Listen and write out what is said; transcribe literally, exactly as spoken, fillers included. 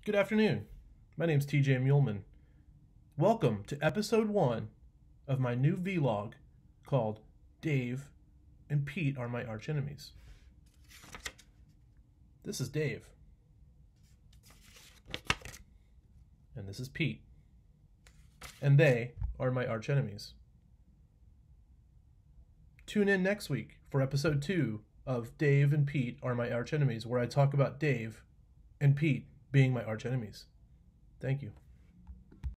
Good afternoon. My name's T J Muleman. Welcome to episode one of my new vlog called Dave and Pete Are My Archenemies. This is Dave. And this is Pete. And they are my archenemies. Tune in next week for episode two of Dave and Pete Are My Archenemies, where I talk about Dave and Pete being my archenemies. Thank you.